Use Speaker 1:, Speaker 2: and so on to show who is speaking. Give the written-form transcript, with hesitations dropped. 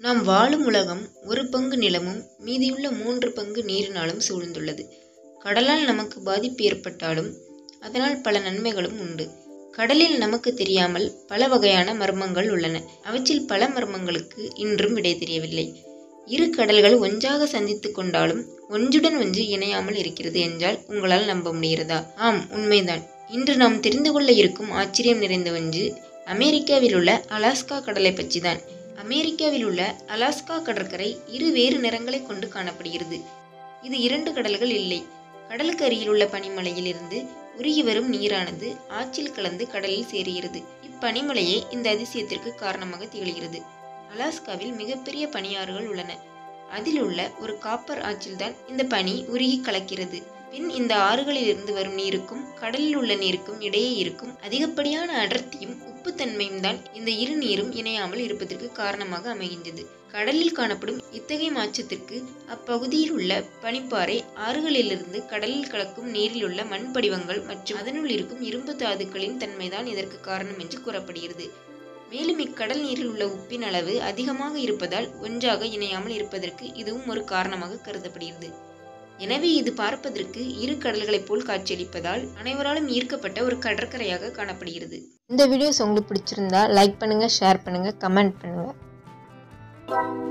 Speaker 1: நாம் வாழும் உலகம் ஒரு பங்கு நிலமும் மீதியுள்ள 3 பங்கு நீரினாலும் சூழ்ந்துள்ளது. கடலால் நமக்கு பாதிப்பு ஏற்பட்டாலும் அதனால் பல நன்மைகளும் உண்டு. கடலில் நமக்கு தெரியாமல் பல வகையான மர்மங்கள் உள்ளன. அவற்றில் பல மர்மங்களுக்கு இன்றும் விடை தெரியவில்லை. இரு கடல்கள் ஒன்றாக சந்தித்து கொண்டாலும் ஒன்றுடன் ஒன்று இணையாமல் இருக்கிறது என்றால் உங்களால் நம்ப முடிகிறதா? ஆம், உண்மைதான். இன்று நாம் தெரிந்து கொள்ள இருக்கும் ஆச்சரியம் நிறைந்த ஒன்று அமெரிக்காவில் உள்ள அலாஸ்கா கடலை பற்றிதான். அமெரிக்காவில் உள்ள அலாஸ்கா கடற்கரை இரு வேறு நிறங்களை கொண்டு காணப்படுகிறது. இது 2 கடல்கள் இல்லை. கடலுக்கு அருகில் உள்ள பனிமலையில் இருந்து உருகி வரும் நீரானது ஆற்றில் கலந்து கடலில் சேருகிறது. இப்பனிமலையே இந்த அதிசயத்திற்கு காரணமாக திகழ்கிறது. அலாஸ்காவில் மிகப்பெரிய பனியாறுகள் உள்ளன. அதில் உள்ள ஒரு காப்பர் ஆற்றில்தான் இந்த பனி உருகி கலக்கிறது. பின் இந்த ஆறுகளில் இருந்து வரும் நீருக்கும் கடலில் உள்ள நீருக்கும் இடையே இருக்கும் அதிகப்படியான அடர்த்தியும் உப்புத்தன்மையும் தான் இந்த இரு நீரும் இணையாமல் இருப்பதற்கு காரணமாக அமைகின்றது. கடலில் காணப்படும் இத்தகைய மாற்றத்திற்கு அப்பகுதியில் உள்ள பனிப்பாறை ஆறுகளிலிருந்து கடலில் கலக்கும் நீரில் உள்ள மண் படிவங்கள் மற்றும் அதனுள் இருக்கும் இரும்பு தாதுக்களின் தன்மைதான் இதற்கு காரணம் என்று கூறப்படுகிறது. மேலும் இக்கடல் நீரில் உள்ள உப்பின் அளவு அதிகமாக இருப்பதால் ஒன்றாக இணையாமல் இருப்பதற்கு இதுவும் ஒரு காரணமாக கருதப்படுகிறது. எனவே இது பார்ப்பதற்கு இரு கடல்களைப் போல் காட்சியளிப்பதால் அனைவராலும் ஈர்க்கப்பட்ட ஒரு கடற்கரையாக காணப்படுகிறது. இந்த வீடியோஸ் உங்களுக்கு பிடிச்சிருந்தா லைக் பண்ணுங்க, ஷேர் பண்ணுங்க, கமெண்ட் பண்ணுங்க.